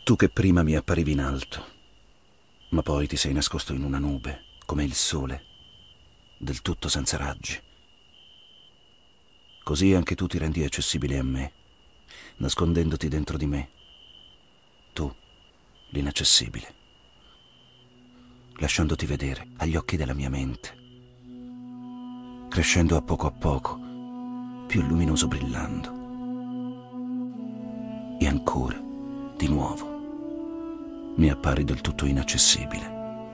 Tu che prima mi apparivi in alto, ma poi ti sei nascosto in una nube, come il sole, del tutto senza raggi. Così anche tu ti rendi accessibile a me, nascondendoti dentro di me. Tu, l'inaccessibile, lasciandoti vedere agli occhi della mia mente, crescendo a poco, più luminoso brillando. E ancora, di nuovo, mi appari del tutto inaccessibile.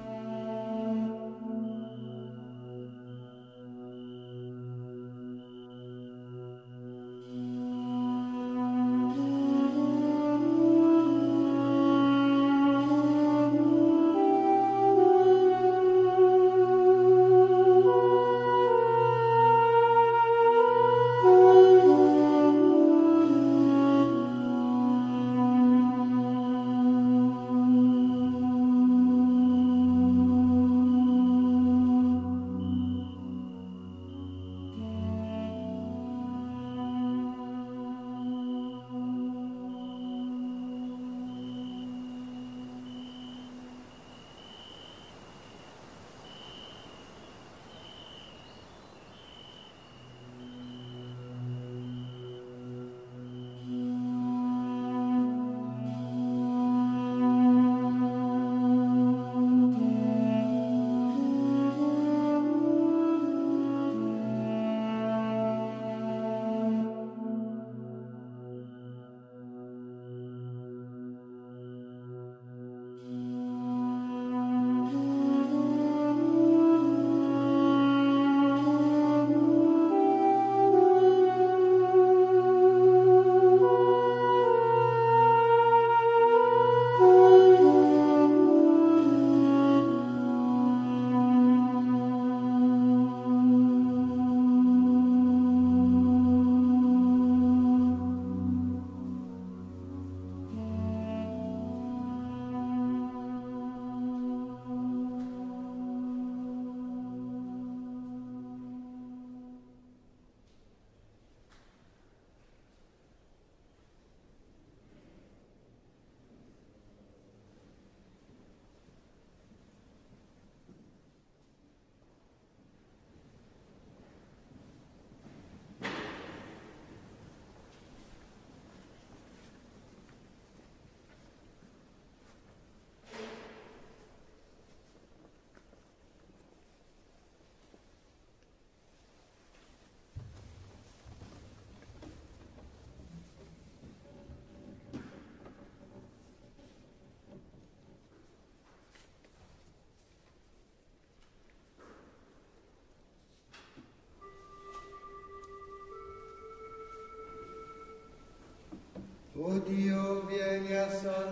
O Dio, vieni a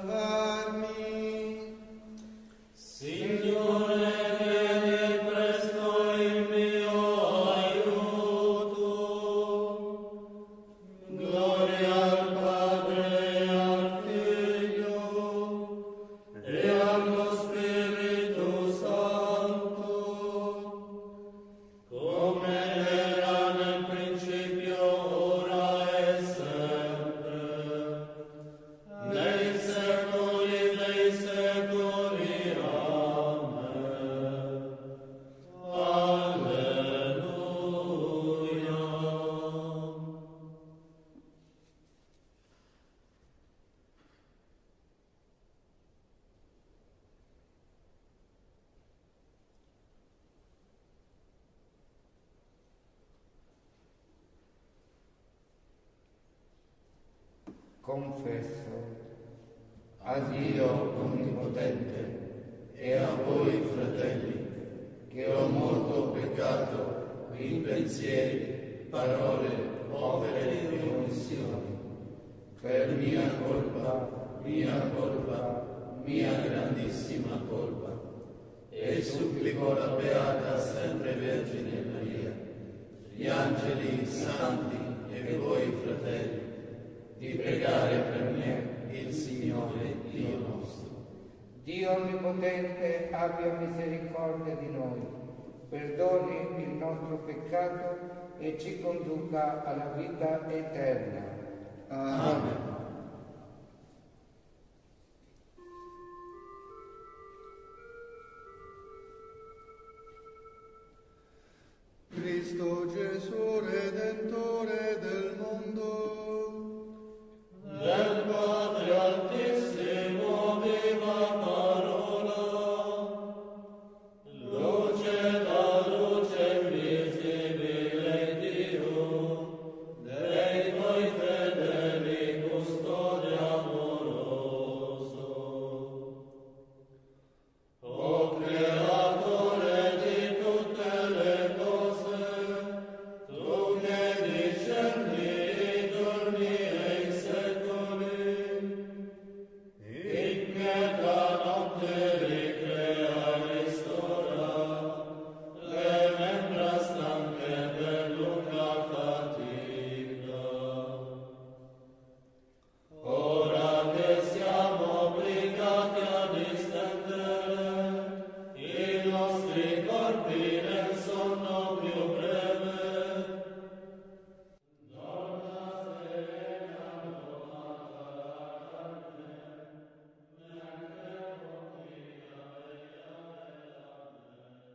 salvarmi. Signore, vieni presto in mio aiuto. Gloria al Padre e al Figlio e allo Spirito Santo, come era nel principio, ora e sempre, nei secoli dei secoli. Amen. Alleluia. Confesso a Dio Onnipotente e a voi, fratelli, che ho molto peccato in pensieri, parole, opere e omissioni, per mia colpa, mia grandissima colpa, e supplico la Beata sempre Vergine Maria, gli angeli, i santi e voi, fratelli, di pregare per me il Signore Dio nostro. Dio Onnipotente abbia misericordia di noi, perdoni il nostro peccato e ci conduca alla vita eterna. Amen. Cristo Gesù, Redentore del mondo, del Padre Altissimo, viva parola, luce da luce invisibile Dio, dei tuoi fedeli custode amoroso. O Creatore di tutte le cose, tu che discendi i giorni e i secoli, inquieta notte ricrea e ristora le membra stanche per lunga fatica. Ora che siamo obbligati a distendere i nostri corpi nel sonno più breve, donna serena domata la carne, mentre continua a vegliare la mente.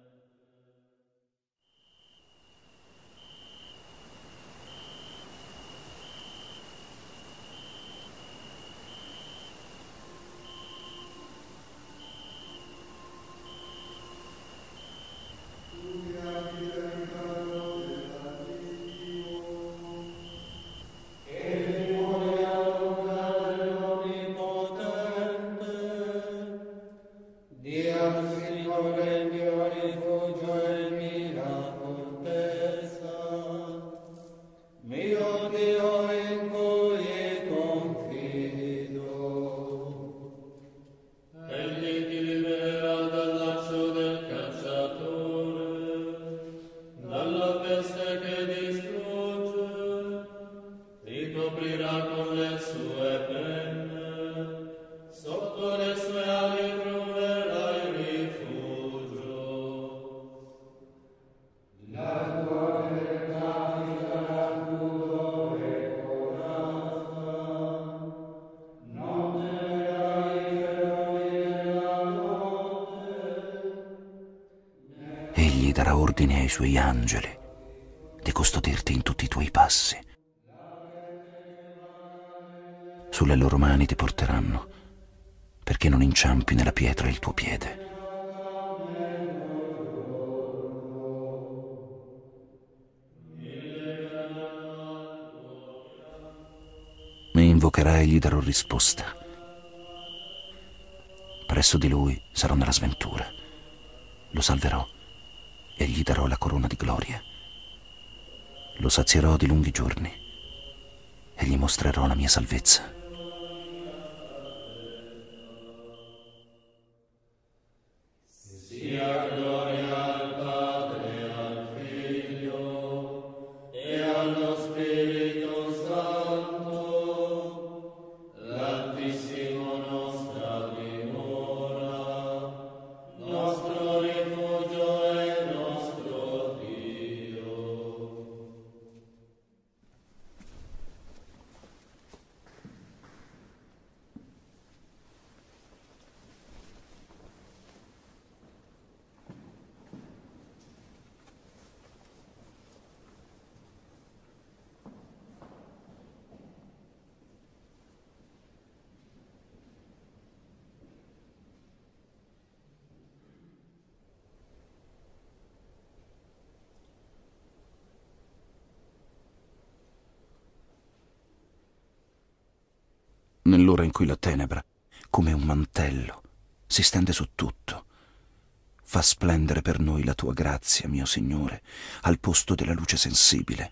Dio al Signore il mio rifugio e mia fortezza, mio Dio in cui confido. Egli ti libererà dal laccio del cacciatore, dalla peste che distrugge, ti coprirà con le sue penne, sotto le sue ali troverai rifugio. La tua fedeltà ti darà scudo e corazza, non temerai i terrori della notte. Egli darà ordine ai suoi angeli di custodirti in tutti i tuoi passi. Sulle loro mani ti porteranno, perché non inciampi nella pietra il tuo piede. Mi invocherai e gli darò risposta. Presso di lui sarò nella sventura. Lo salverò e gli darò la corona di gloria. Lo sazierò di lunghi giorni e gli mostrerò la mia salvezza. Sia gloria al Padre, al Figlio e allo Spirito Santo, l'Altissimo nostra dimora, nostro rifugio e nostro Dio. Nell'ora in cui la tenebra, come un mantello, si stende su tutto, fa splendere per noi la tua grazia, mio Signore, al posto della luce sensibile.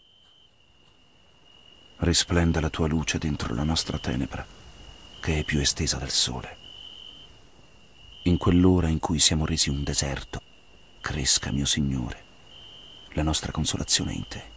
Risplenda la tua luce dentro la nostra tenebra, che è più estesa del sole. In quell'ora in cui siamo resi un deserto, cresca, mio Signore, la nostra consolazione in te.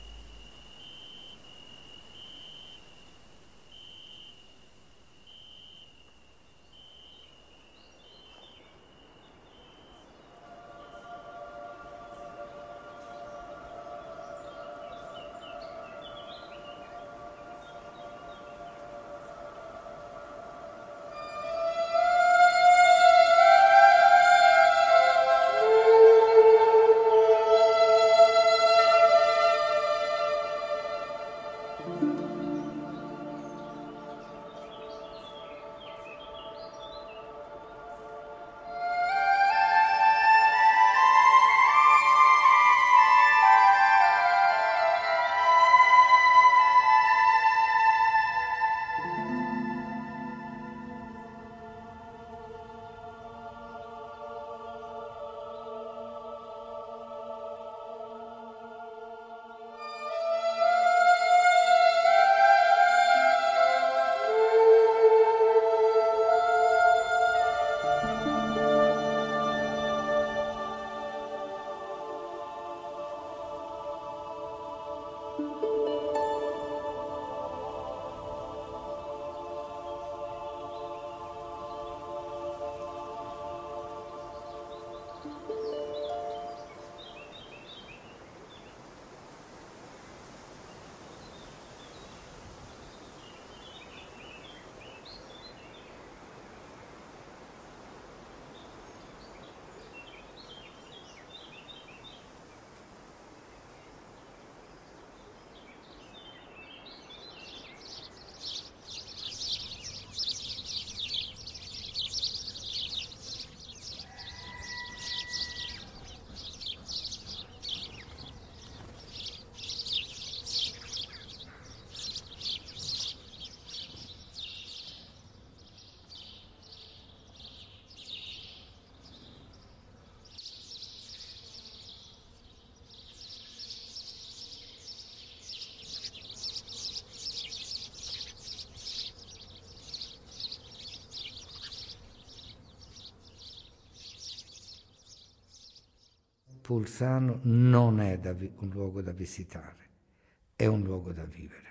Pulsano non è un luogo da visitare, è un luogo da vivere.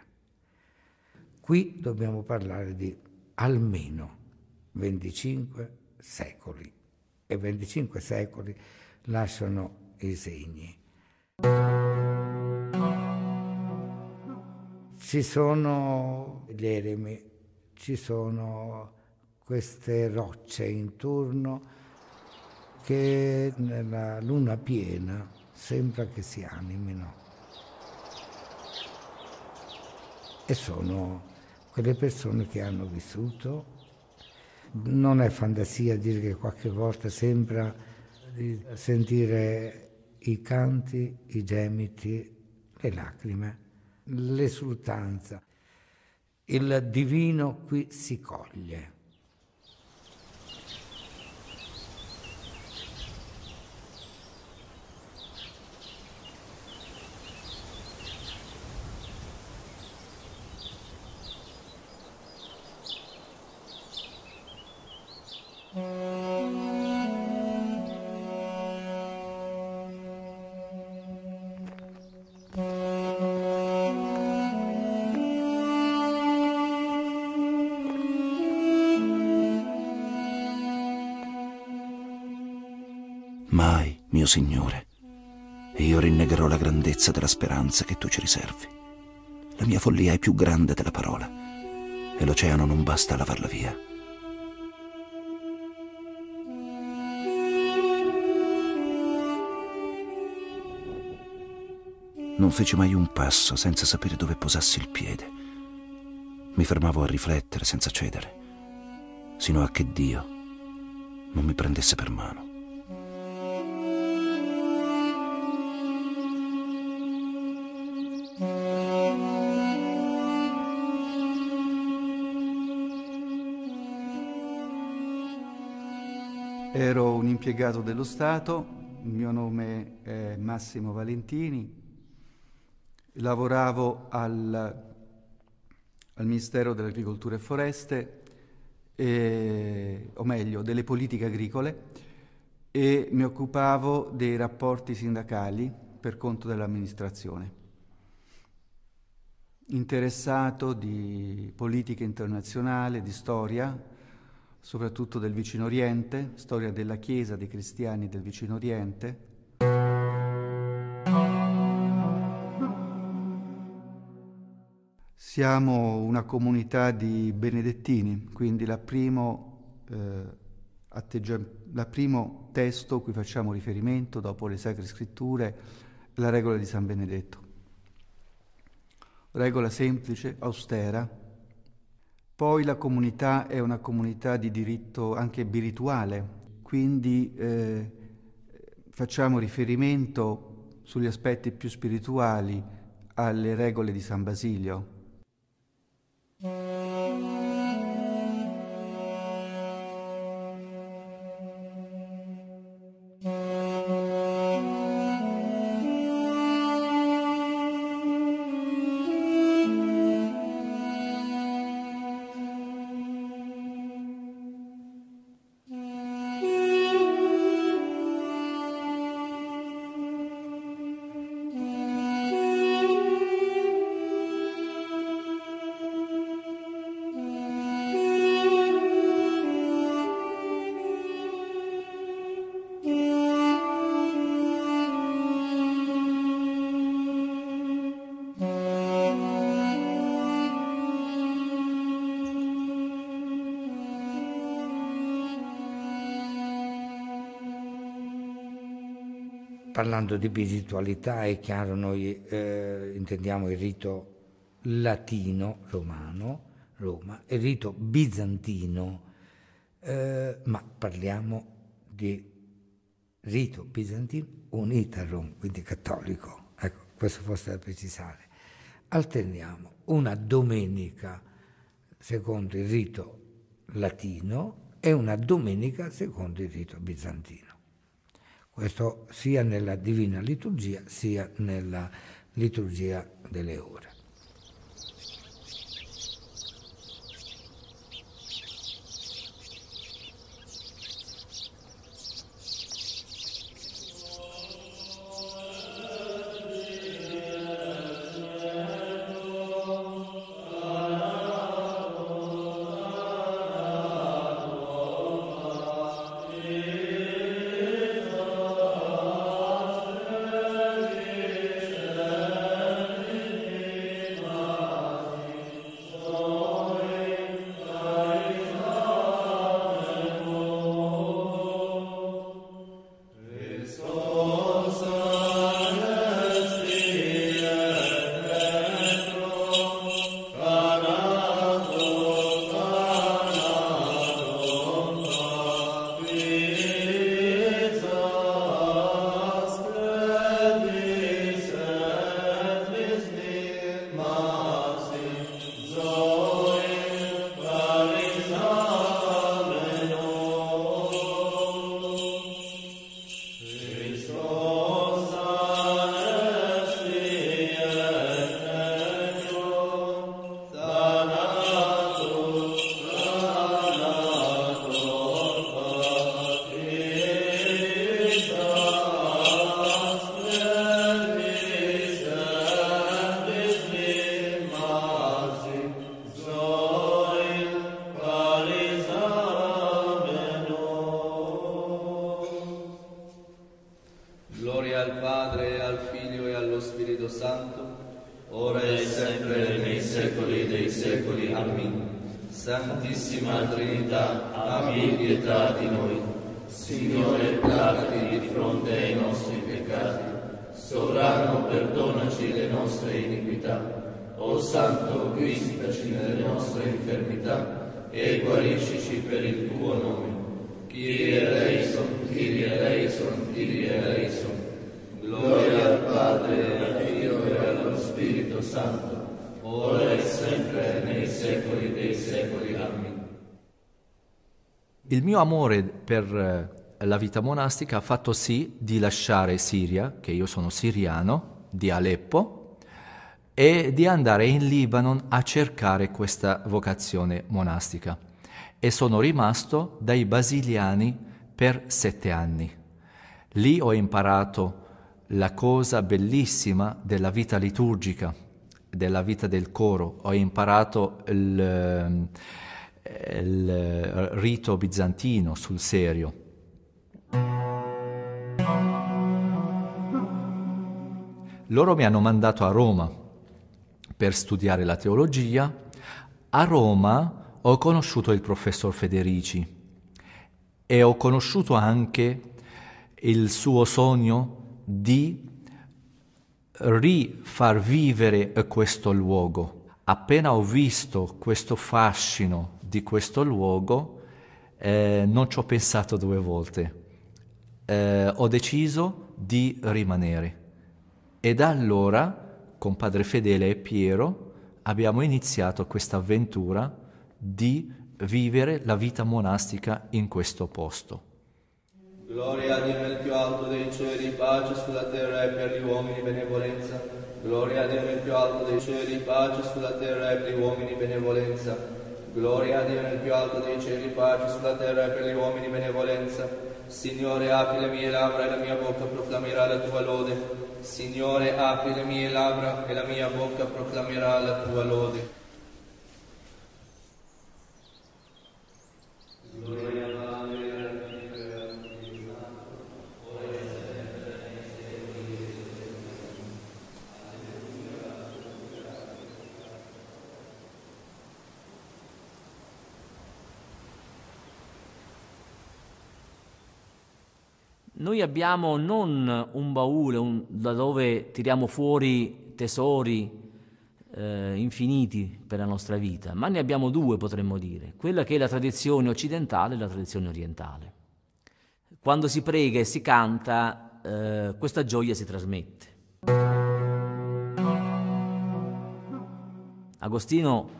Qui dobbiamo parlare di almeno 25 secoli, e 25 secoli lasciano i segni. Ci sono gli eremi, ci sono queste rocce intorno che nella luna piena sembra che si animino. E sono quelle persone che hanno vissuto. Non è fantasia dire che qualche volta sembra di sentire i canti, i gemiti, le lacrime, l'esultanza. Il divino qui si coglie. Mai, mio Signore, e io rinnegherò la grandezza della speranza che tu ci riservi. La mia follia è più grande della parola, e l'oceano non basta a lavarla via. Non feci mai un passo senza sapere dove posassi il piede. Mi fermavo a riflettere senza cedere, sino a che Dio non mi prendesse per mano. Ero un impiegato dello Stato, il mio nome è Massimo Valentini, lavoravo al Ministero dell'Agricoltura e Foreste, o meglio, delle politiche agricole, e mi occupavo dei rapporti sindacali per conto dell'amministrazione. Interessato di politica internazionale, di storia, soprattutto del Vicino Oriente, storia della Chiesa, dei cristiani del Vicino Oriente. Siamo una comunità di benedettini, quindi il primo testo a cui facciamo riferimento dopo le Sacre Scritture è la regola di San Benedetto. regola semplice, austera. Poi la comunità è una comunità di diritto anche spirituale, quindi facciamo riferimento sugli aspetti più spirituali alle regole di San Basilio. Parlando di spiritualità, è chiaro, noi intendiamo il rito latino, romano, Roma, e il rito bizantino, ma parliamo di rito bizantino unito a Roma, quindi cattolico. Ecco, questo forse da precisare. Alterniamo una domenica secondo il rito latino e una domenica secondo il rito bizantino. Questo sia nella Divina Liturgia sia nella liturgia delle ore. Gloria al Padre, e al Figlio e allo Spirito Santo, ora e sempre nei secoli dei secoli. Amen. Santissima Trinità, abbi pietà di noi. Signore, placati di fronte ai nostri peccati. Sovrano, perdonaci le nostre iniquità. O Santo, visitaci nelle nostre infermità e guariscici per il tuo nome. Kyrie eleison, Kyrie eleison, Kyrie eleison. Gloria al Padre, al Figlio e allo Spirito Santo, ora e sempre nei secoli dei secoli. Amen. Il mio amore per la vita monastica ha fatto sì di lasciare Siria, che io sono siriano, di Aleppo, e di andare in Libano a cercare questa vocazione monastica. E sono rimasto dai basiliani per 7 anni. Lì ho imparato la cosa bellissima della vita liturgica, della vita del coro. Ho imparato il rito bizantino sul serio. Loro mi hanno mandato a Roma per studiare la teologia. A Roma ho conosciuto il professor Federici e ho conosciuto anche il suo sogno di rifar vivere questo luogo. Appena ho visto questo fascino di questo luogo, non ci ho pensato 2 volte. Ho deciso di rimanere. E da allora, con Padre Fedele e Piero, abbiamo iniziato questa avventura di vivere la vita monastica in questo posto. Gloria a Dio nel più alto dei cieli, pace sulla terra e per gli uomini benevolenza. Gloria a Dio nel più alto dei cieli, pace sulla terra e per gli uomini benevolenza. Gloria a Dio nel più alto dei cieli, pace sulla terra e per gli uomini benevolenza. Signore, apri le mie labbra e la mia bocca proclamerà la tua lode. Signore, apri le mie labbra e la mia bocca proclamerà la tua lode. Gloria al Padre, al Figlio e allo Spirito Santo, ora e sempre e nei secoli dei secoli. Alleluia. Noi abbiamo non un baule da dove tiriamo fuori tesori infiniti per la nostra vita, ma ne abbiamo 2, potremmo dire, quella che è la tradizione occidentale e la tradizione orientale. Quando si prega e si canta, questa gioia si trasmette. Agostino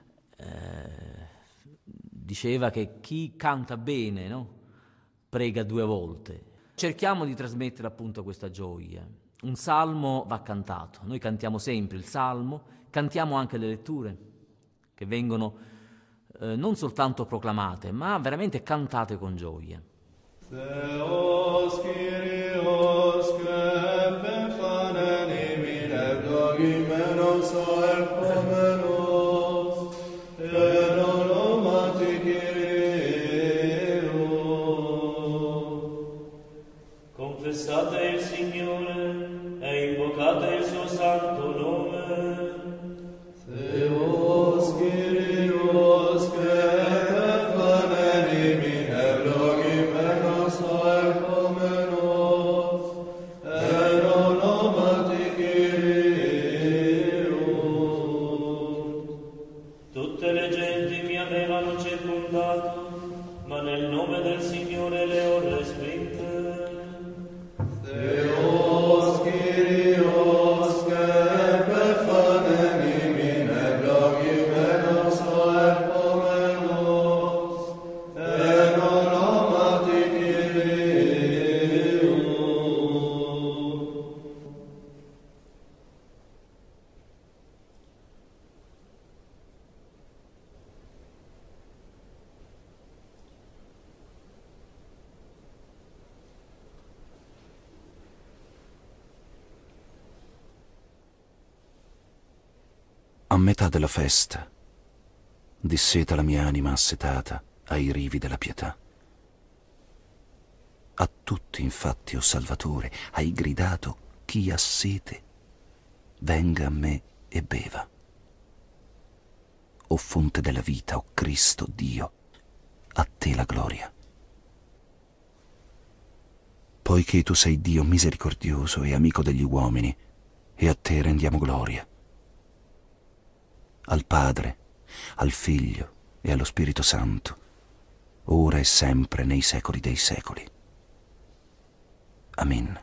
diceva che chi canta bene, no? Prega 2 volte. Cerchiamo di trasmettere appunto questa gioia. Un salmo va cantato, noi cantiamo sempre il salmo, cantiamo anche le letture che vengono non soltanto proclamate, ma veramente cantate con gioia. Theos Kyrios Kepephanen imin evlogimenos oerpomenos enolomati Kyrio. Confessate il Signore e invocate il suo santo nome. Theos Kyrios Kepephanen imin evlogimenos oerpomenos enolomati Kyrio. Tutte le genti mi avevano circondato, ma nel nome del Signore le ho respinte. Theos Kyrios Kepephanen imin evlogimenos oerpomenos enolomati Kyrio. A metà della festa, disseta la mia anima assetata ai rivi della pietà. A tutti, infatti, o Salvatore, hai gridato: chi ha sete, venga a me e beva. O fonte della vita, o Cristo Dio, a te la gloria. Poiché tu sei Dio misericordioso e amico degli uomini, e a te rendiamo gloria. Al Padre, al Figlio e allo Spirito Santo, ora e sempre nei secoli dei secoli. Amen.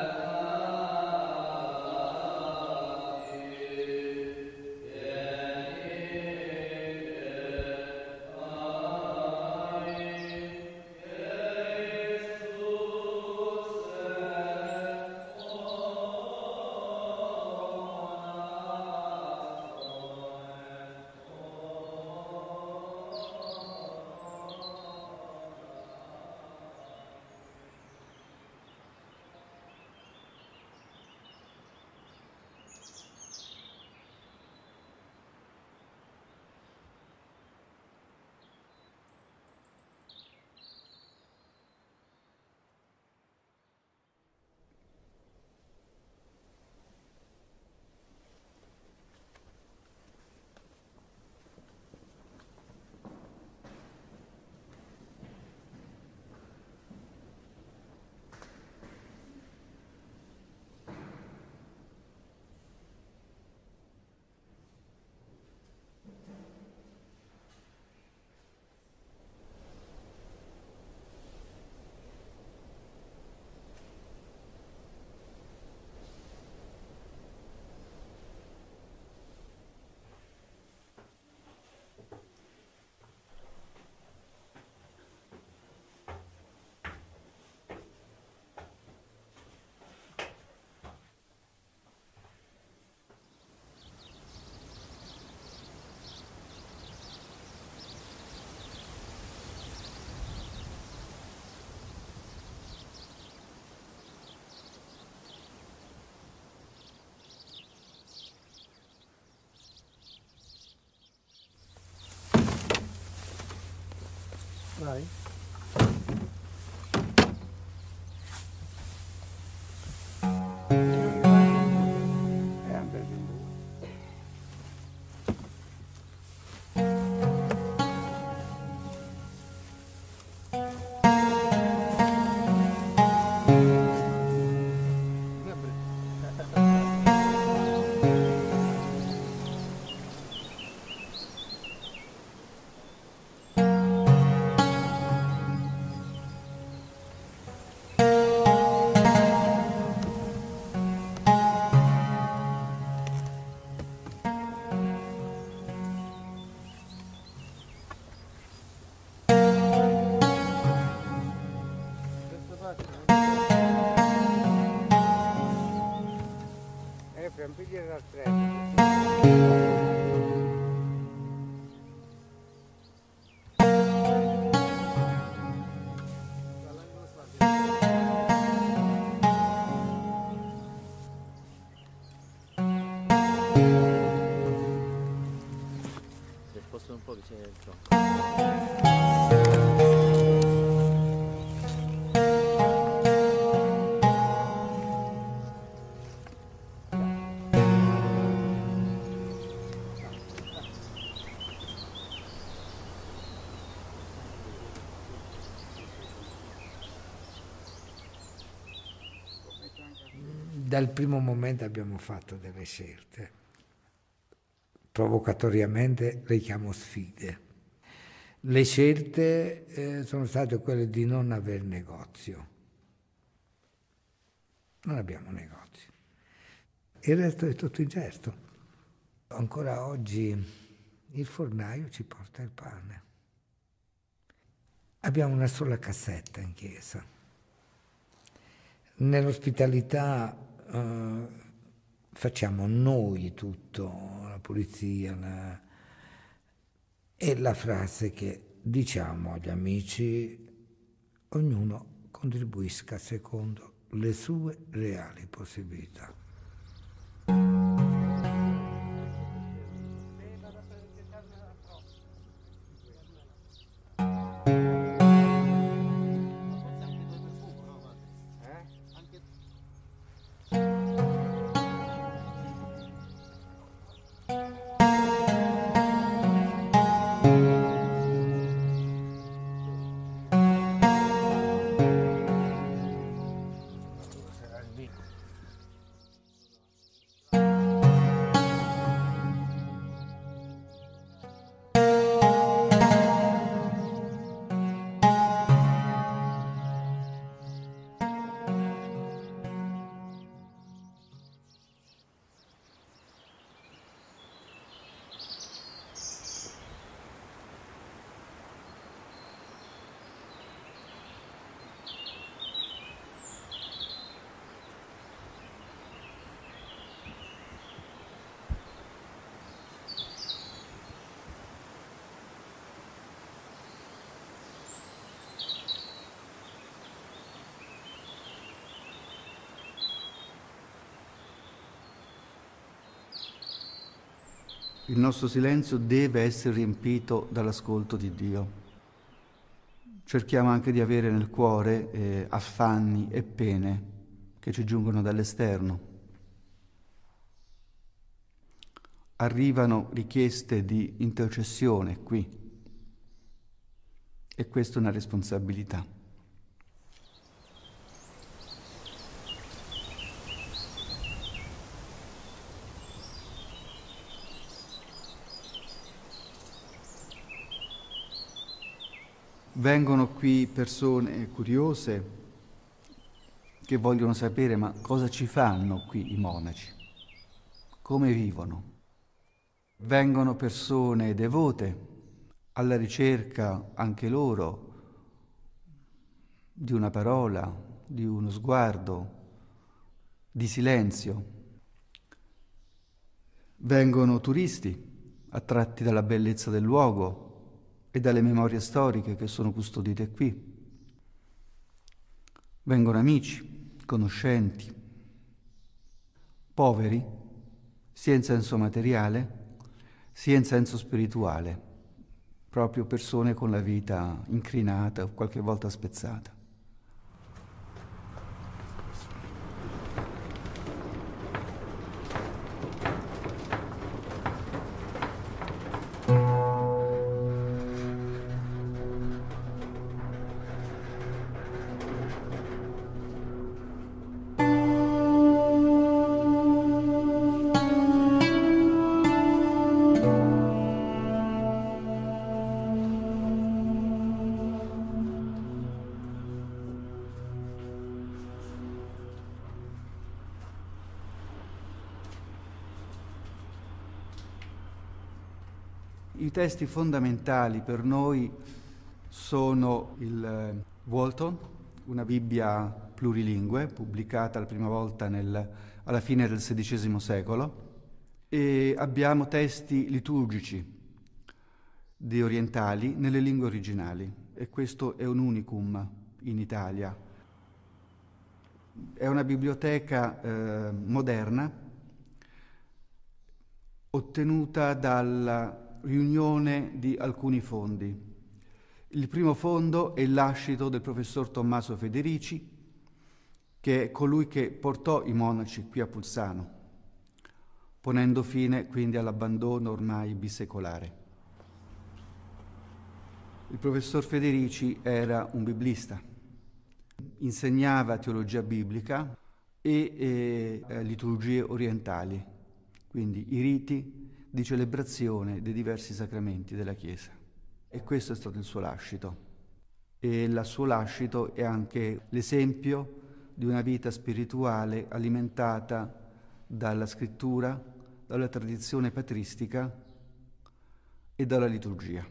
Yeah. Un po' che c'è il tronco. Dal primo momento abbiamo fatto delle scelte. Provocatoriamente le chiamo sfide. Le scelte sono state quelle di non aver negozio. Non abbiamo negozio. Il resto è tutto incerto. Ancora oggi il fornaio ci porta il pane. Abbiamo una sola cassetta in chiesa. Nell'ospitalità facciamo noi tutto, la pulizia, e la frase che diciamo agli amici: ognuno contribuisca secondo le sue reali possibilità. Il nostro silenzio deve essere riempito dall'ascolto di Dio. Cerchiamo anche di avere nel cuore affanni e pene che ci giungono dall'esterno. Arrivano richieste di intercessione qui, e questa è una responsabilità. Vengono qui persone curiose che vogliono sapere: ma cosa ci fanno qui i monaci? Come vivono? Vengono persone devote alla ricerca anche loro di una parola, di uno sguardo, di silenzio. Vengono turisti attratti dalla bellezza del luogo e dalle memorie storiche che sono custodite qui. Vengono amici, conoscenti, poveri, sia in senso materiale, sia in senso spirituale, proprio persone con la vita incrinata o qualche volta spezzata. I testi fondamentali per noi sono il Walton, una Bibbia plurilingue, pubblicata la prima volta alla fine del XVI secolo, e abbiamo testi liturgici orientali nelle lingue originali, e questo è un unicum in Italia. È una biblioteca moderna, ottenuta dalla riunione di alcuni fondi. Il primo fondo è il lascito del professor Tommaso Federici, che è colui che portò i monaci qui a Pulsano, ponendo fine quindi all'abbandono ormai bisecolare. Il professor Federici era un biblista, insegnava teologia biblica e liturgie orientali, quindi i riti di celebrazione dei diversi sacramenti della Chiesa. E questo è stato il suo lascito. E il suo lascito è anche l'esempio di una vita spirituale alimentata dalla scrittura, dalla tradizione patristica e dalla liturgia.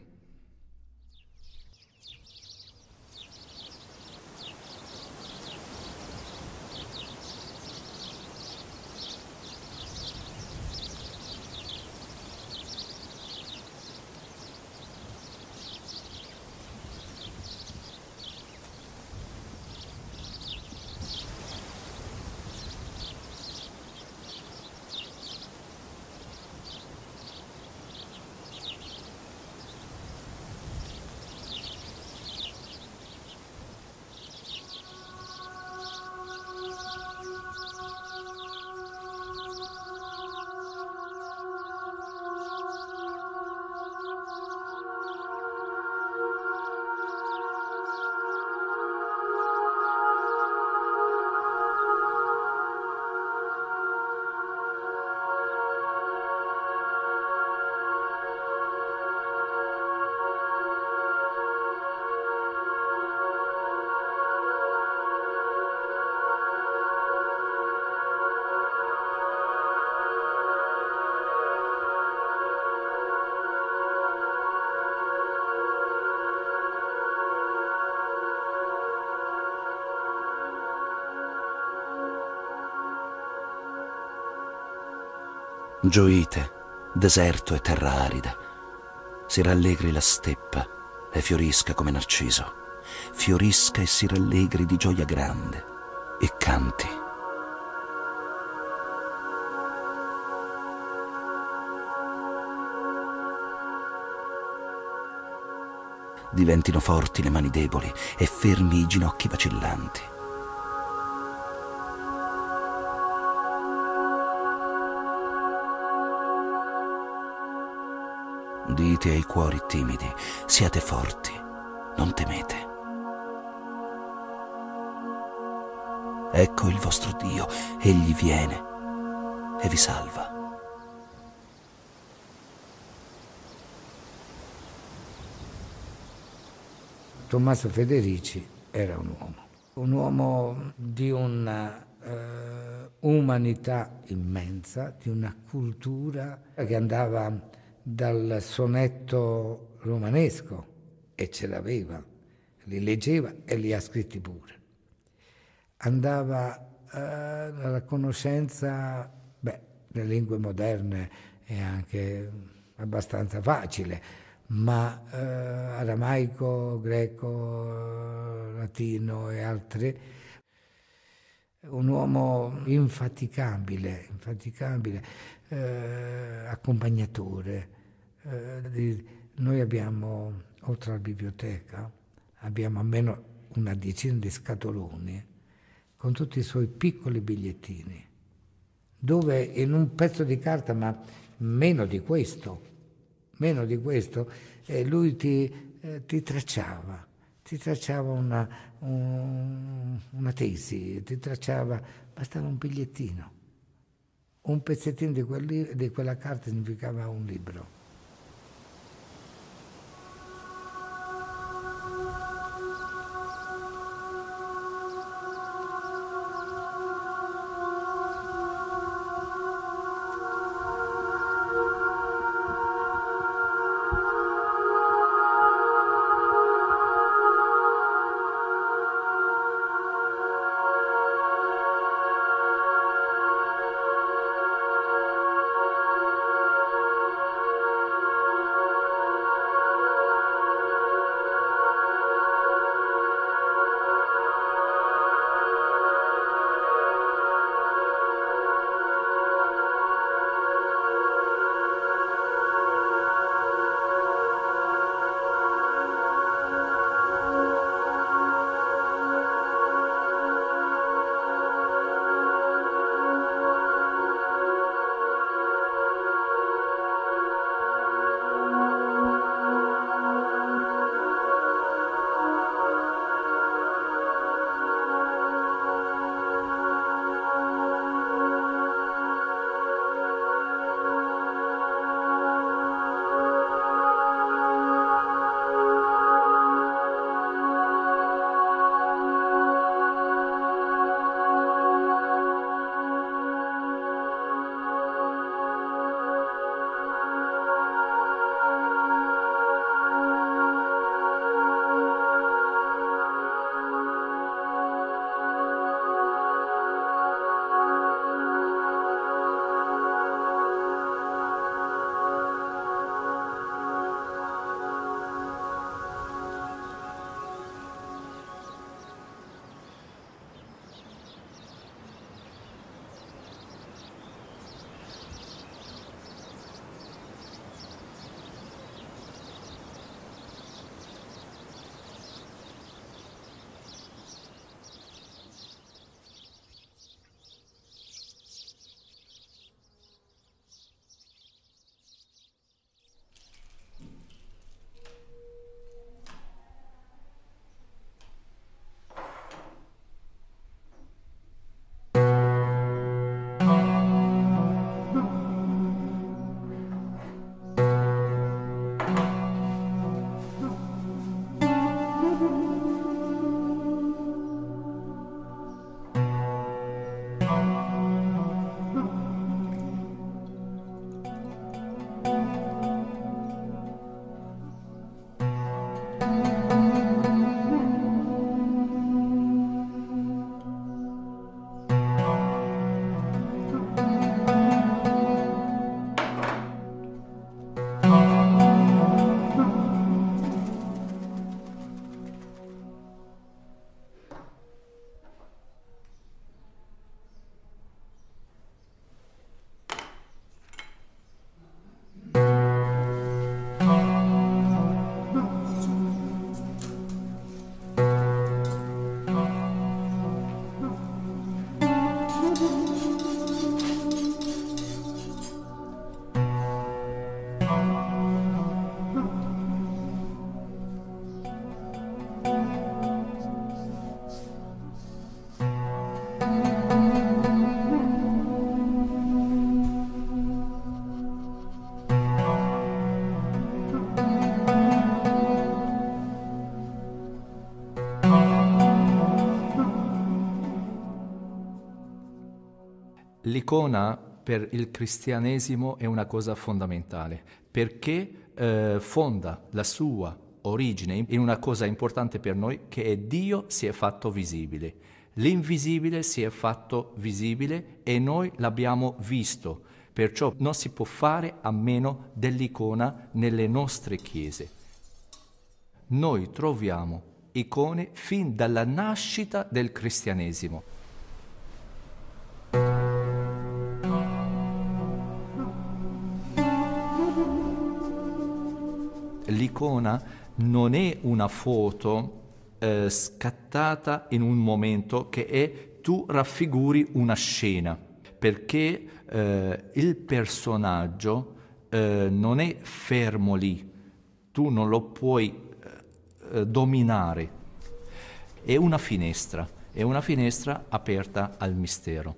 Gioite, deserto e terra arida, si rallegri la steppa e fiorisca come narciso, fiorisca e si rallegri di gioia grande e canti. Diventino forti le mani deboli e fermi i ginocchi vacillanti. Dite ai cuori timidi, siate forti, non temete. Ecco il vostro Dio, egli viene e vi salva. Tommaso Federici era un uomo di una umanità immensa, di una cultura che andava dal sonetto romanesco, e ce l'aveva, li leggeva e li ha scritti pure. Andava alla conoscenza delle lingue moderne, è anche abbastanza facile, ma aramaico, greco, latino e altri. Un uomo infaticabile, accompagnatore. Noi abbiamo, oltre alla biblioteca, abbiamo almeno una decina di scatoloni con tutti i suoi piccoli bigliettini, dove in un pezzo di carta, ma meno di questo, lui ti tracciava una tesi, bastava un bigliettino, un pezzettino di quella carta significava un libro. L'icona per il cristianesimo è una cosa fondamentale, perché fonda la sua origine in una cosa importante per noi, che è Dio si è fatto visibile. L'invisibile si è fatto visibile e noi l'abbiamo visto, perciò non si può fare a meno dell'icona nelle nostre chiese. Noi troviamo icone fin dalla nascita del cristianesimo. L'icona non è una foto scattata in un momento che è tu raffiguri una scena, perché il personaggio non è fermo lì, tu non lo puoi dominare. È una finestra aperta al mistero.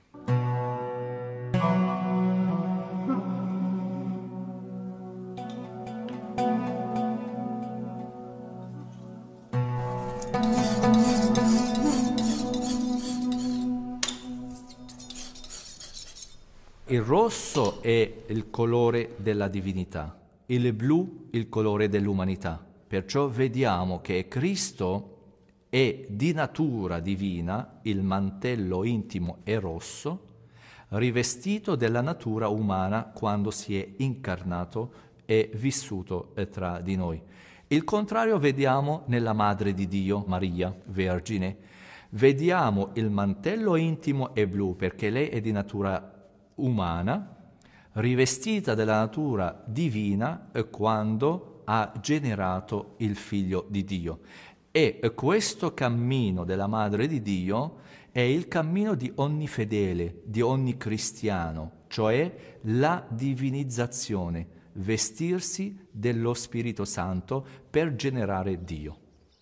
Il rosso è il colore della divinità, il blu il colore dell'umanità. Perciò vediamo che Cristo è di natura divina, il mantello intimo è rosso, rivestito della natura umana quando si è incarnato e vissuto tra di noi. Il contrario vediamo nella Madre di Dio, Maria, Vergine. Vediamo il mantello intimo è blu perché lei è di natura umana, rivestita della natura divina quando ha generato il Figlio di Dio. E questo cammino della Madre di Dio è il cammino di ogni fedele, di ogni cristiano, cioè la divinizzazione, vestirsi dello Spirito Santo per generare Dio.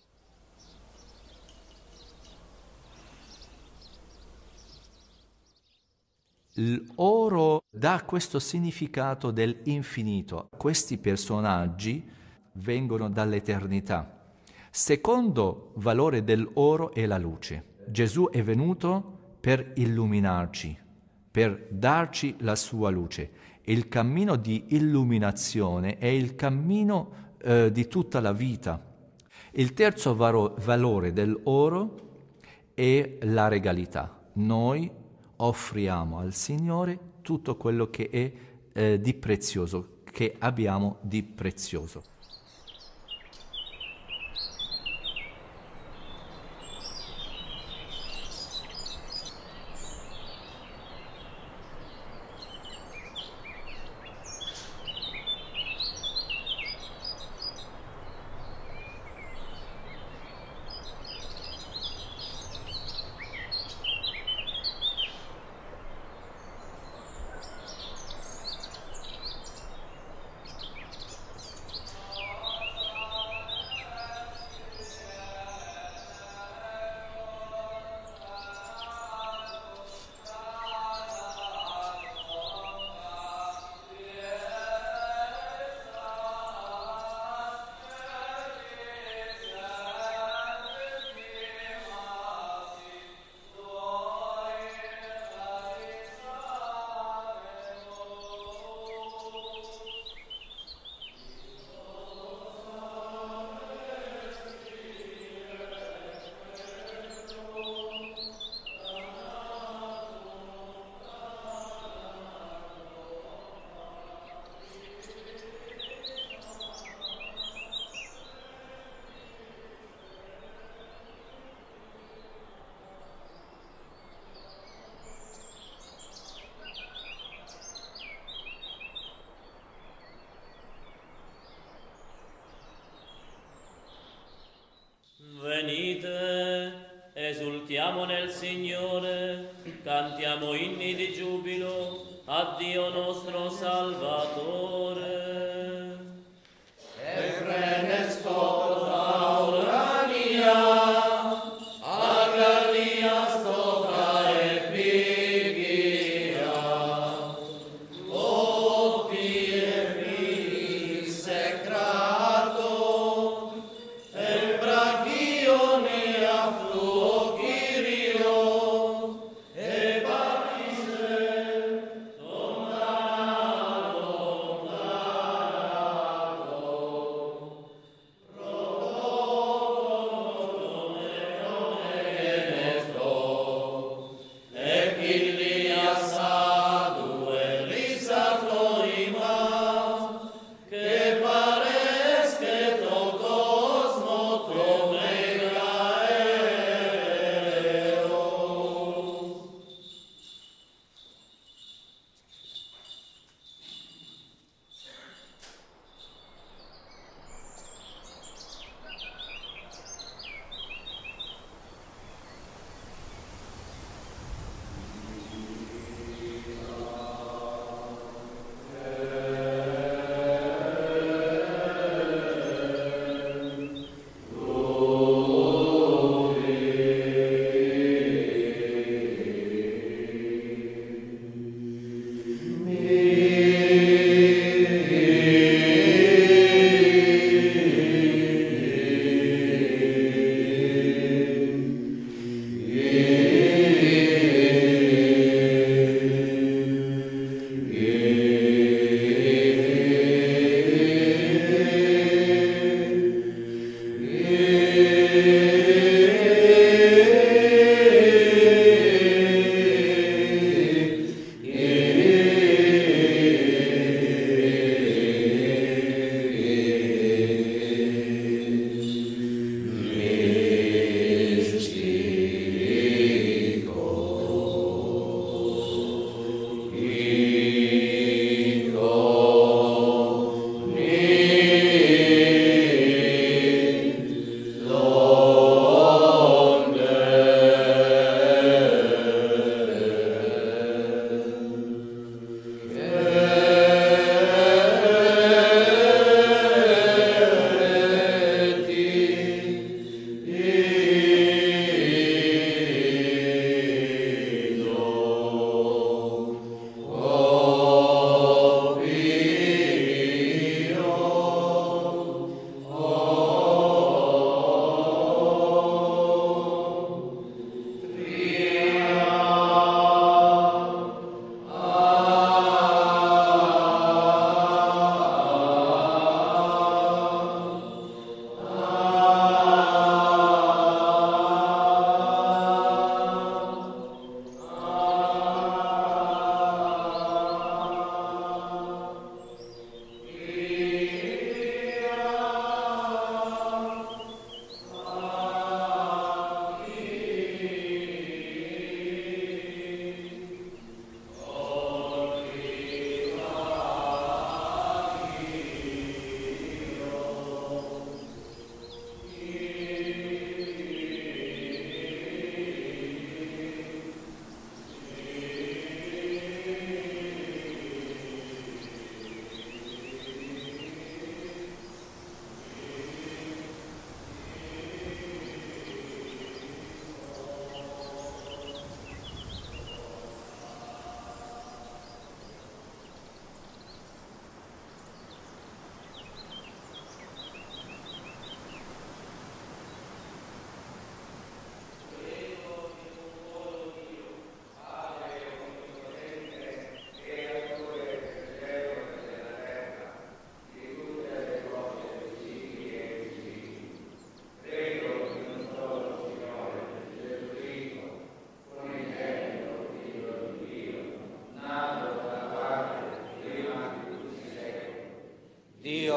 L'oro dà questo significato dell'infinito. Questi personaggi vengono dall'eternità. Secondo valore dell'oro è la luce. Gesù è venuto per illuminarci, per darci la sua luce. Il cammino di illuminazione è il cammino di tutta la vita. Il terzo valore dell'oro è la regalità. Noi offriamo al Signore tutto quello che è di prezioso, che abbiamo di prezioso. Venite, esultiamo nel Signore, cantiamo inni di giubilo a Dio nostro Salvatore. E frenesto taurania, agardia stoca e pigia, oti e vi secrato, e brachione affluo Kyrio, e baptisme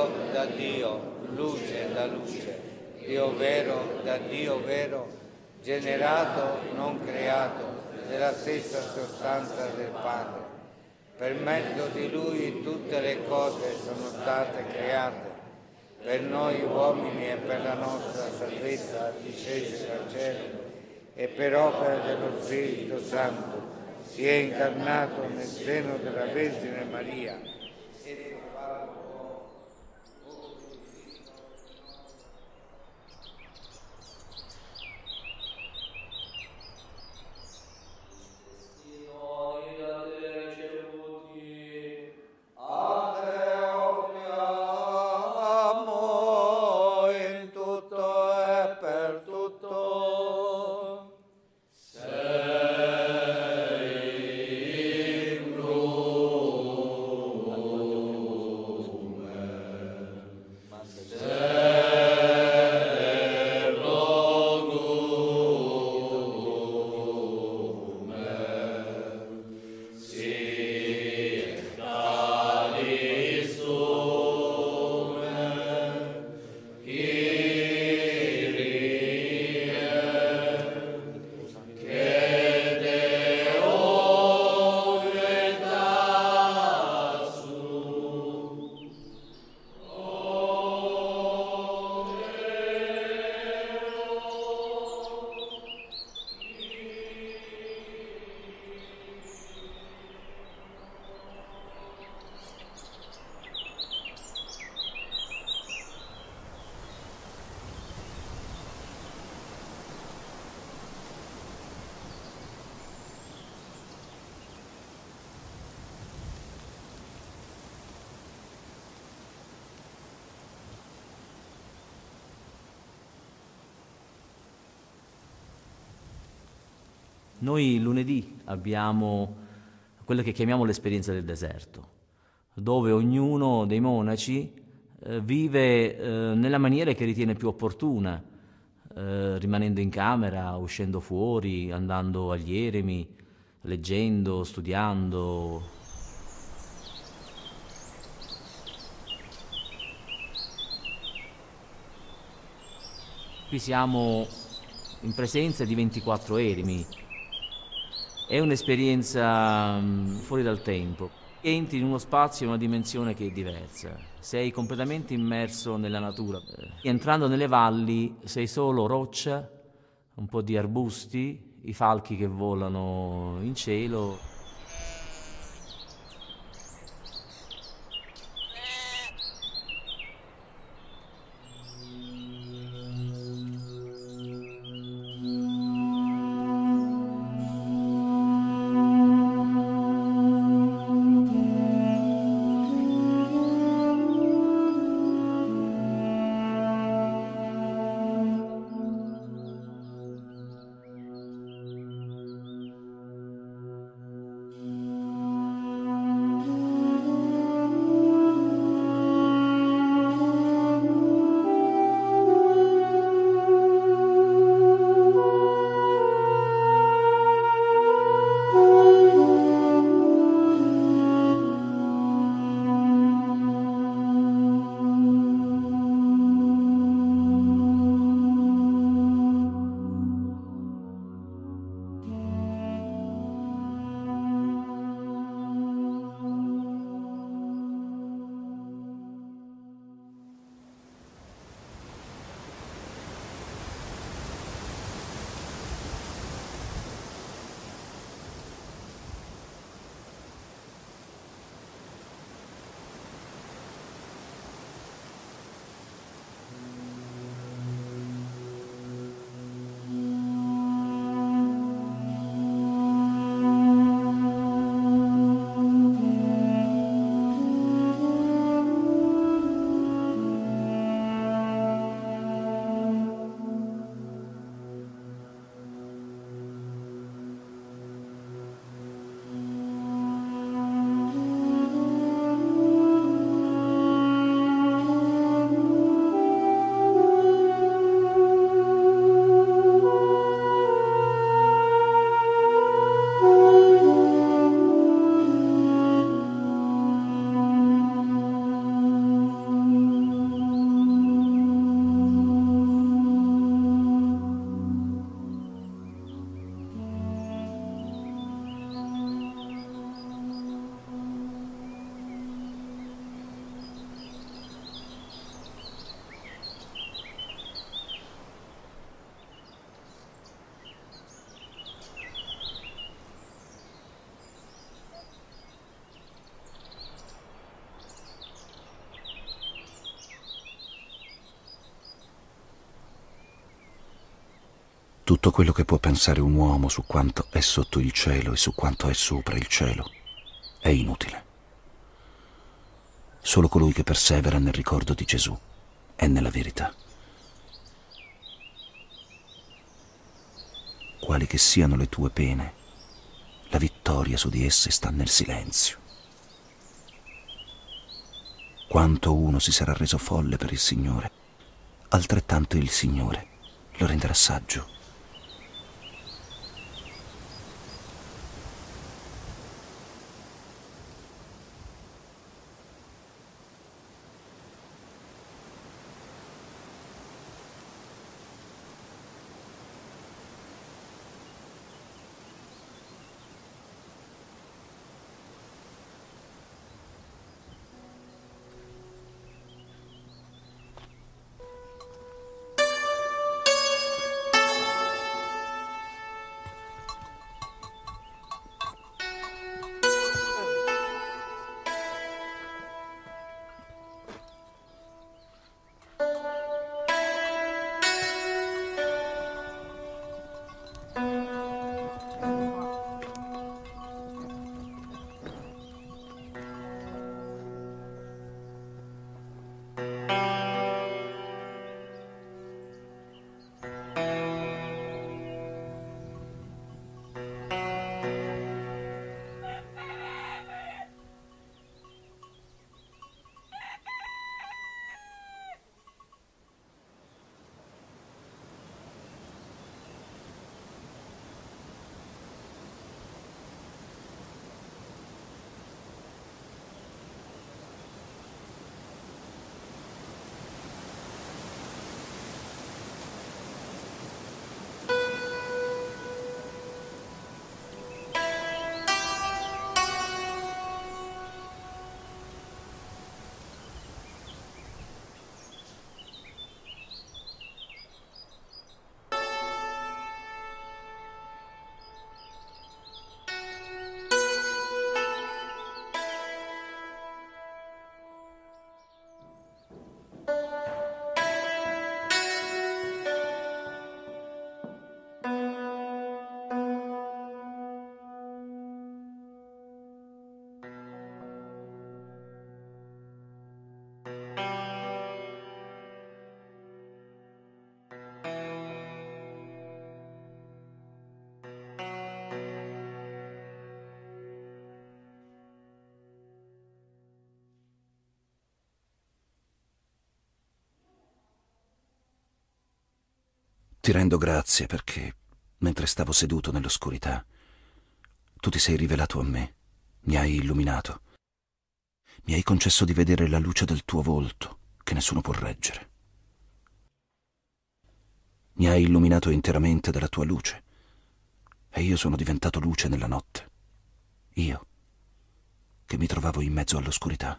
Dio da Dio, luce da luce, Dio vero da Dio vero, generato, non creato, della stessa sostanza del Padre. Per mezzo di Lui tutte le cose sono state create. Per noi uomini e per la nostra salvezza discese dal cielo e per opera dello Spirito Santo si è incarnato nel seno della Vergine Maria. Noi lunedì abbiamo quello che chiamiamo l'esperienza del deserto, dove ognuno dei monaci vive nella maniera che ritiene più opportuna, rimanendo in camera, uscendo fuori, andando agli eremi, leggendo, studiando. Qui siamo in presenza di 24 eremi. È un'esperienza fuori dal tempo. Entri in uno spazio, in una dimensione che è diversa. Sei completamente immerso nella natura. Entrando nelle valli sei solo roccia, un po' di arbusti, i falchi che volano in cielo. Tutto quello che può pensare un uomo su quanto è sotto il cielo e su quanto è sopra il cielo è inutile. Solo colui che persevera nel ricordo di Gesù è nella verità. Quali che siano le tue pene, la vittoria su di esse sta nel silenzio. Quanto uno si sarà reso folle per il Signore, altrettanto il Signore lo renderà saggio. Ti rendo grazie perché, mentre stavo seduto nell'oscurità, tu ti sei rivelato a me, mi hai illuminato, mi hai concesso di vedere la luce del tuo volto che nessuno può reggere. Mi hai illuminato interamente dalla tua luce e io sono diventato luce nella notte, io che mi trovavo in mezzo all'oscurità.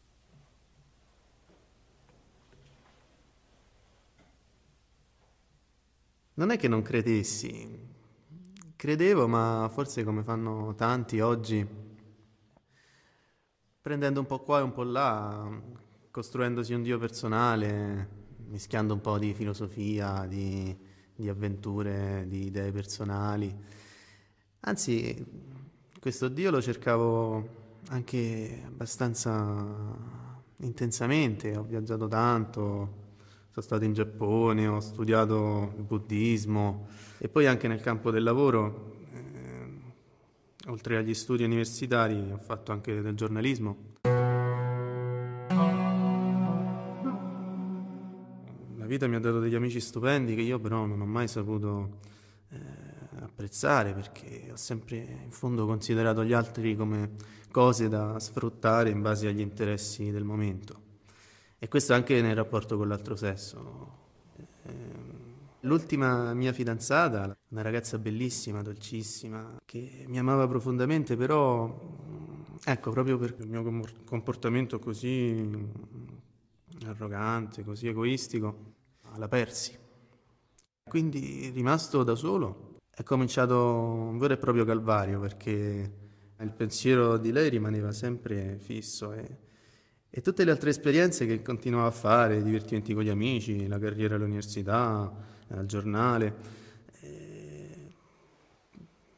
Non è che non credessi, credevo, ma forse come fanno tanti oggi, prendendo un po' qua e un po' là, costruendosi un Dio personale, mischiando un po' di filosofia, di avventure, di idee personali. Anzi, questo Dio lo cercavo anche abbastanza intensamente, ho viaggiato tanto. Sono stato in Giappone, ho studiato il buddismo e poi anche nel campo del lavoro, oltre agli studi universitari, ho fatto anche del giornalismo. La vita mi ha dato degli amici stupendi che io però non ho mai saputo apprezzare perché ho sempre in fondo considerato gli altri come cose da sfruttare in base agli interessi del momento. E questo anche nel rapporto con l'altro sesso. L'ultima mia fidanzata, una ragazza bellissima, dolcissima, che mi amava profondamente, però, ecco, proprio per il mio comportamento così arrogante, così egoistico, la persi. Quindi, rimasto da solo, è cominciato un vero e proprio calvario, perché il pensiero di lei rimaneva sempre fisso e tutte le altre esperienze che continuavo a fare, i divertimenti con gli amici, la carriera all'università, al giornale,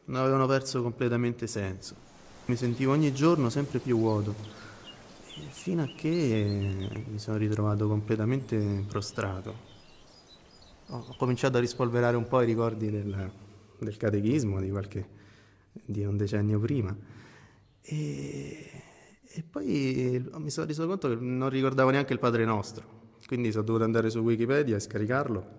non avevano perso completamente senso. Mi sentivo ogni giorno sempre più vuoto, fino a che mi sono ritrovato completamente prostrato. Ho cominciato a rispolverare un po' i ricordi del catechismo di un decennio prima e poi mi sono reso conto che non ricordavo neanche il Padre Nostro, quindi sono dovuto andare su Wikipedia e scaricarlo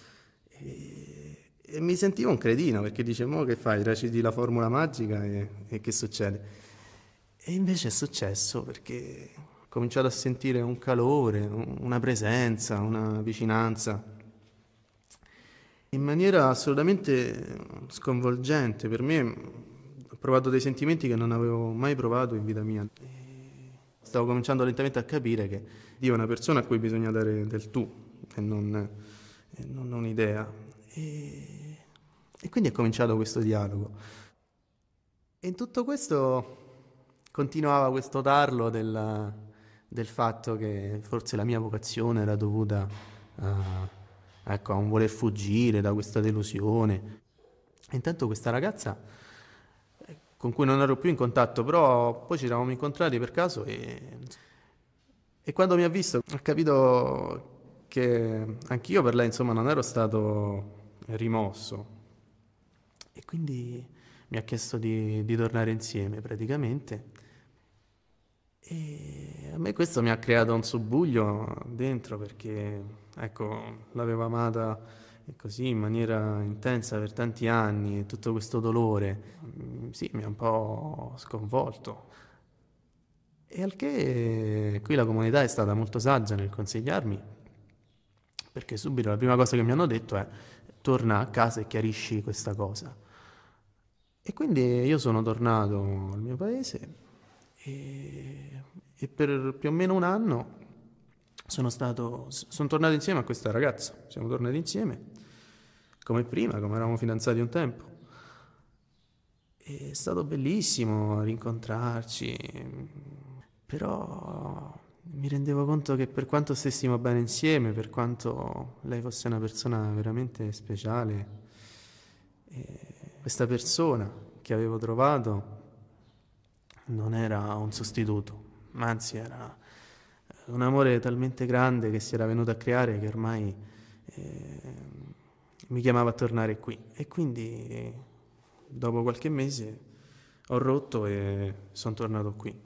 e mi sentivo un cretino perché dicevo: "Mo che fai? Reciti la formula magica e che succede?" E invece è successo, perché ho cominciato a sentire un calore, una presenza, una vicinanza in maniera assolutamente sconvolgente. Per me ho provato dei sentimenti che non avevo mai provato in vita mia. Stavo cominciando lentamente a capire che Dio è una persona a cui bisogna dare del tu e non un'idea. E quindi è cominciato questo dialogo. E in tutto questo continuava questo tarlo del fatto che forse la mia vocazione era dovuta a un voler fuggire da questa delusione. E intanto questa ragazza, con cui non ero più in contatto, però poi ci eravamo incontrati per caso e quando mi ha visto ha capito che anch'io per lei, insomma, non ero stato rimosso. E quindi mi ha chiesto di tornare insieme praticamente. E a me questo mi ha creato un subbuglio dentro, perché ecco, l'avevo amata così in maniera intensa per tanti anni e tutto questo dolore sì, mi ha un po' sconvolto. E al che qui la comunità è stata molto saggia nel consigliarmi, perché subito la prima cosa che mi hanno detto è: torna a casa e chiarisci questa cosa. E quindi io sono tornato al mio paese e per più o meno un anno sono tornato insieme a questa ragazza. Siamo tornati insieme come prima, come eravamo fidanzati un tempo. È stato bellissimo rincontrarci, però mi rendevo conto che per quanto stessimo bene insieme, per quanto lei fosse una persona veramente speciale, questa persona che avevo trovato non era un sostituto, ma anzi era un amore talmente grande che si era venuto a creare, che ormai mi chiamava a tornare qui. E quindi dopo qualche mese ho rotto e sono tornato qui.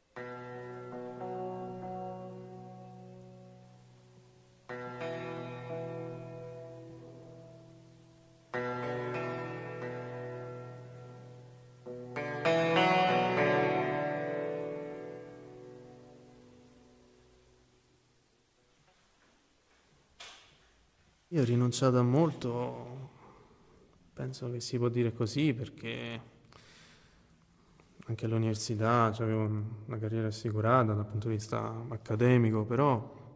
Io ho rinunciato a molto, penso che si può dire così, perché anche all'università avevo una carriera assicurata dal punto di vista accademico, però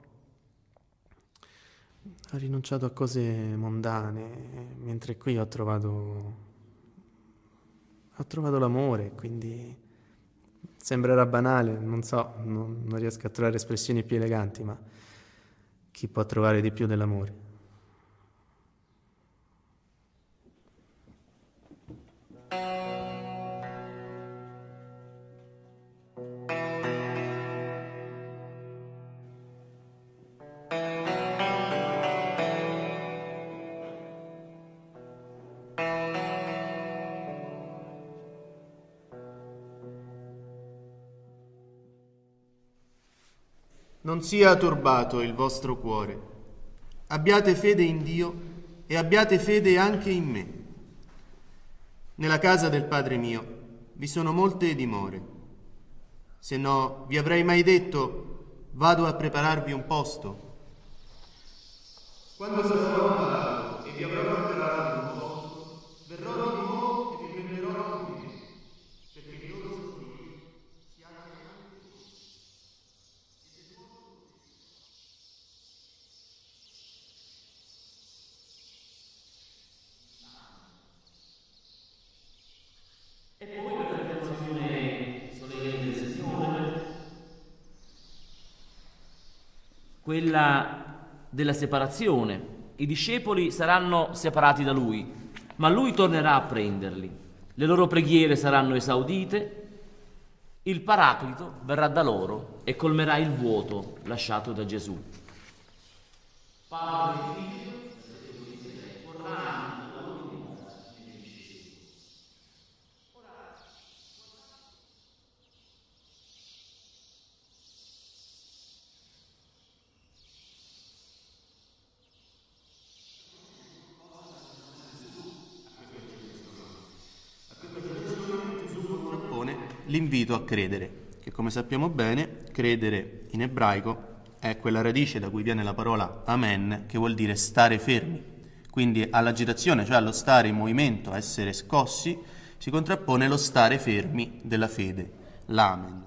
ho rinunciato a cose mondane, mentre qui ho trovato l'amore, quindi sembrerà banale, non so, non riesco a trovare espressioni più eleganti, ma chi può trovare di più dell'amore? Non sia turbato il vostro cuore. Abbiate fede in Dio e abbiate fede anche in me. Nella casa del Padre mio vi sono molte dimore. Se no, vi avrei mai detto: vado a prepararvi un posto. Quando sarò malato e vi avrò preparato un posto, verrò di nuovo e vi prenderò con me, perché dove sono io siate anche voi. E poi la celebrazione solenne del Signore, quella della separazione. I discepoli saranno separati da Lui, ma Lui tornerà a prenderli. le loro preghiere saranno esaudite, il Paraclito verrà da loro e colmerà il vuoto lasciato da Gesù. Padre e Figlio, porranno la loro vita nei discepoli. L'invito a credere, che come sappiamo bene, credere in ebraico è quella radice da cui viene la parola amen, che vuol dire stare fermi. Quindi all'agitazione, cioè allo stare in movimento, essere scossi, si contrappone lo stare fermi della fede, l'amen.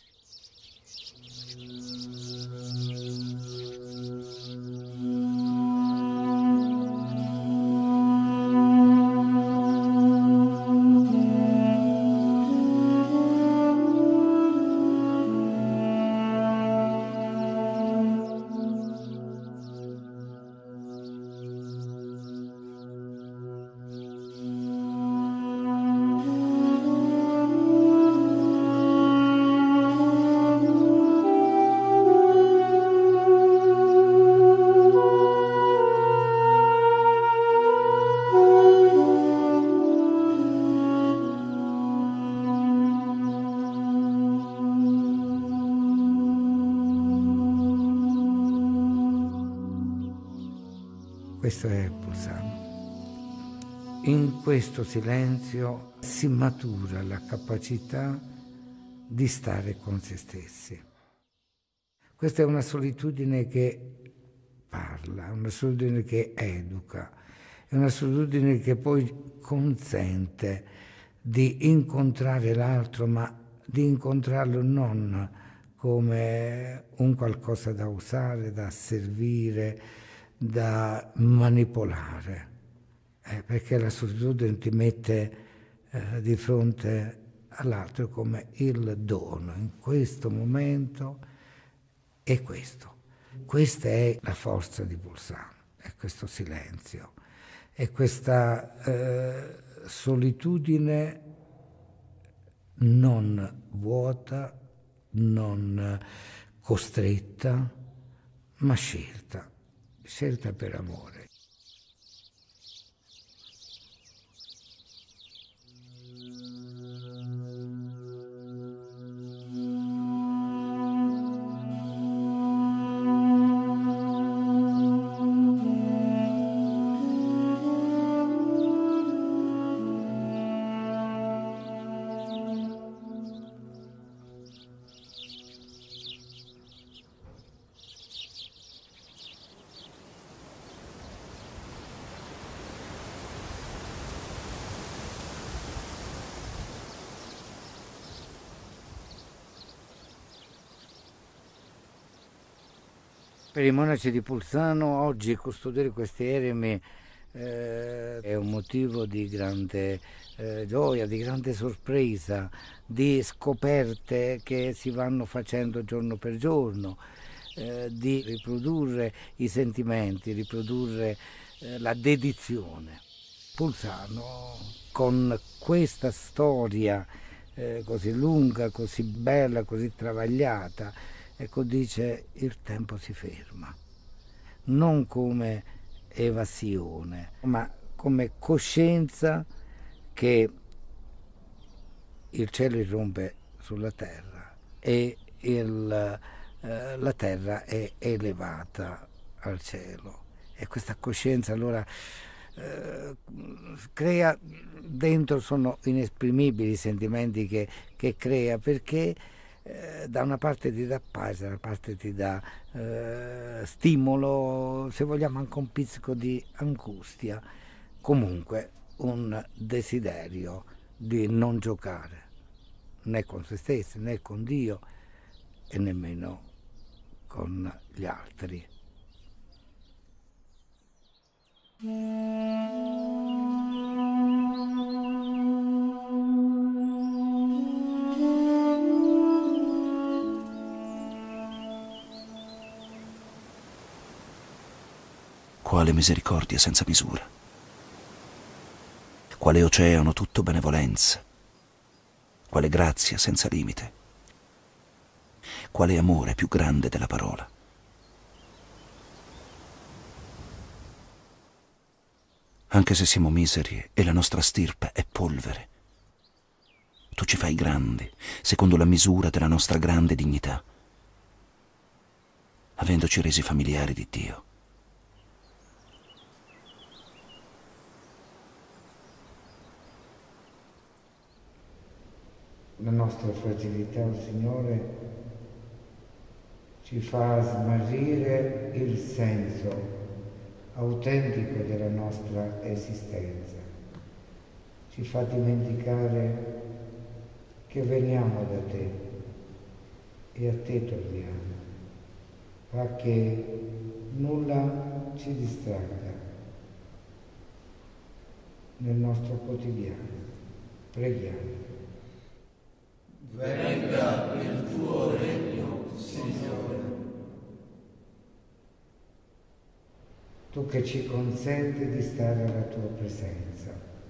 Questo è Bolzano. In questo silenzio si matura la capacità di stare con se stessi. Questa è una solitudine che parla, una solitudine che educa, è una solitudine che poi consente di incontrare l'altro, ma di incontrarlo non come un qualcosa da usare, da servire, da manipolare, perché la solitudine ti mette di fronte all'altro come il dono. In questo momento è questo. Questa è la forza di Bolzano, è questo silenzio, è questa solitudine non vuota, non costretta, ma scelta per amore. Per i monaci di Bolzano oggi custodire questi eremi è un motivo di grande gioia, di grande sorpresa, di scoperte che si vanno facendo giorno per giorno, di riprodurre i sentimenti, riprodurre la dedizione. Bolzano, con questa storia così lunga, così bella, così travagliata, ecco, dice il tempo si ferma, non come evasione, ma come coscienza che il cielo irrompe sulla terra e la terra è elevata al cielo. E questa coscienza allora crea dentro, sono inesprimibili i sentimenti che crea, perché da una parte ti dà pace, da una parte ti dà stimolo, se vogliamo anche un pizzico di angustia, comunque un desiderio di non giocare né con se stessi né con Dio e nemmeno con gli altri. Quale misericordia senza misura. quale oceano tutto benevolenza, quale grazia senza limite, quale amore più grande della parola. Anche se siamo miseri e la nostra stirpe è polvere, tu ci fai grandi, secondo la misura della nostra grande dignità, avendoci resi familiari di Dio. La nostra fragilità, oh Signore, ci fa smarrire il senso autentico della nostra esistenza, ci fa dimenticare che veniamo da te e a te torniamo, fa che nulla ci distragga nel nostro quotidiano. Preghiamo. Venga il tuo regno, Signore. Tu che ci consenti di stare alla tua presenza,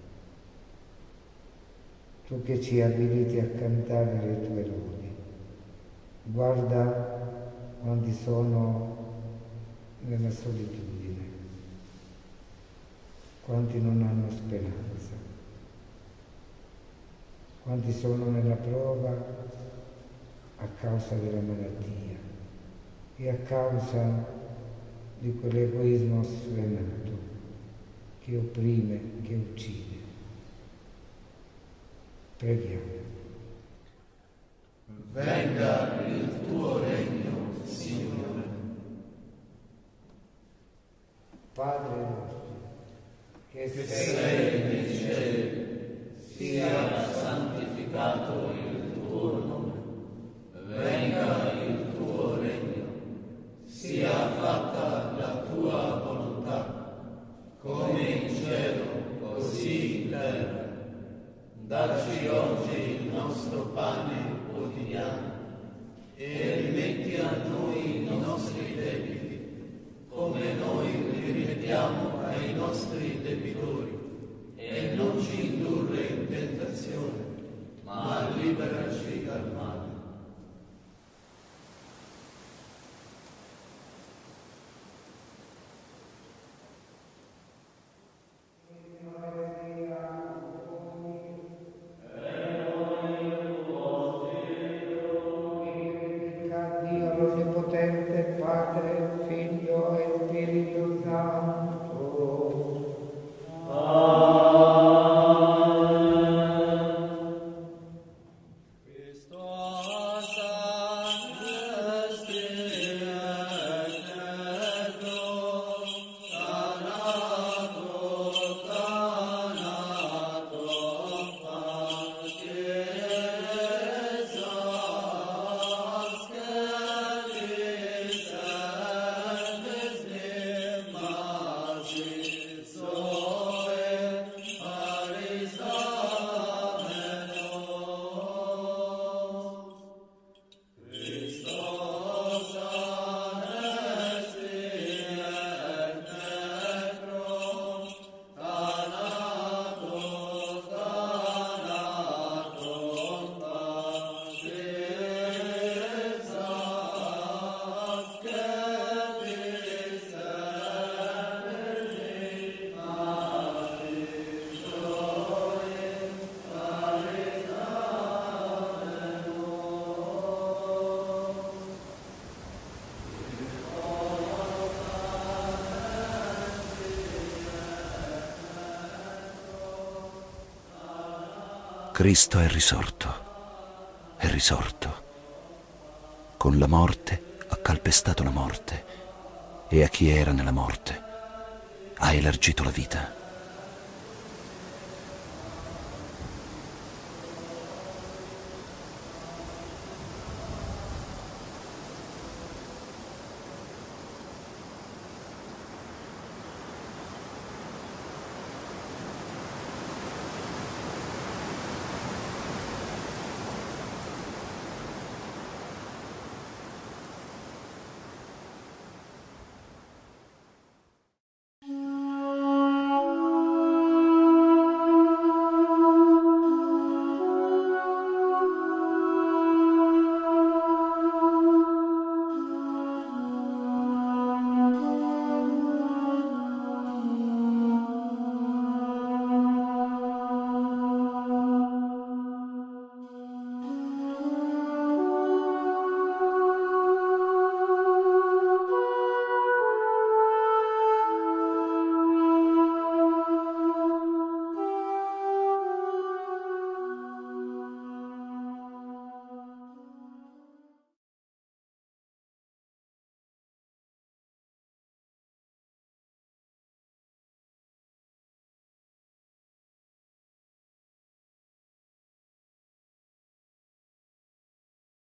tu che ci abiliti a cantare le tue lodi, guarda quanti sono nella solitudine, quanti non hanno speranza, quanti sono nella prova a causa della malattia e a causa di quell'egoismo sfrenato che opprime, che uccide. Preghiamo. Venga il tuo regno, Signore. Padre nostro, che sei nei cieli, sia santificato il tuo nome. Venga il tuo regno. Sia fatta la tua volontà, come in cielo, così in terra. Dacci oggi il nostro pane quotidiano e rimetti a noi i nostri debiti, come noi li rimettiamo ai nostri debitori, e non ci indurre in tentazione, ma liberaci dal male. Cristo è risorto, con la morte ha calpestato la morte e a chi era nella morte ha elargito la vita.